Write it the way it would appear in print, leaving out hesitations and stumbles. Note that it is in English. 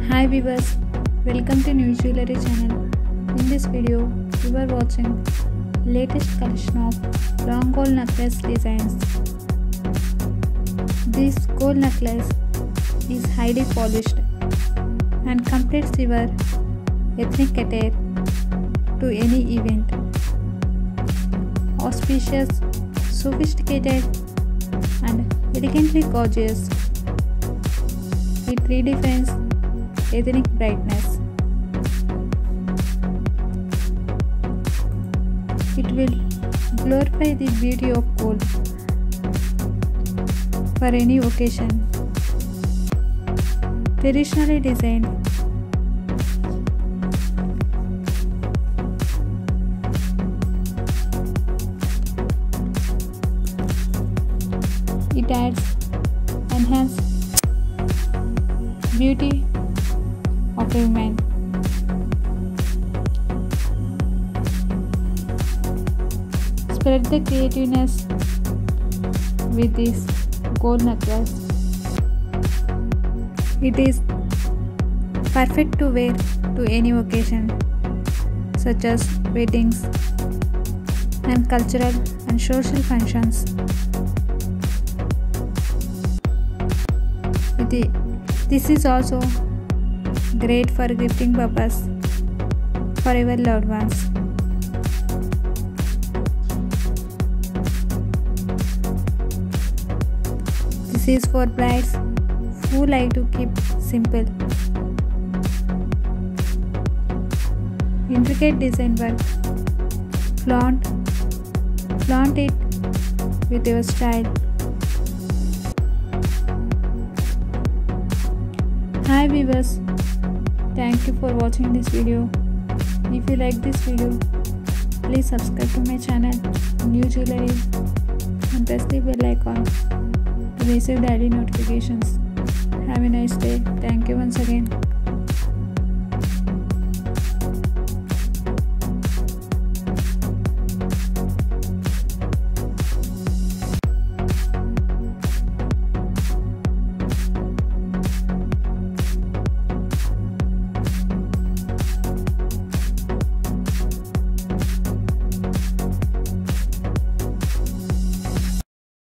Hi viewers, welcome to New Jewelry channel. In this video, you are watching latest collection of long gold necklace designs. This gold necklace is highly polished and completes your ethnic attire to any event. Auspicious, sophisticated and elegantly gorgeous. It redefines ethnic brightness. It will glorify the beauty of gold for any occasion. Traditionally designed, it adds enhanced beauty of a woman. Spread the creativeness with this gold necklace. It is perfect to wear to any occasion such as weddings and cultural and social functions. This is also great for gifting purpose for your loved ones. This is for brides who like to keep simple. Intricate design work. Flaunt it with your style. Hi viewers, thank you for watching this video. If you like this video, please subscribe to my channel New Jewelry and press the bell icon to receive daily notifications. Have a nice day. Thank you once again.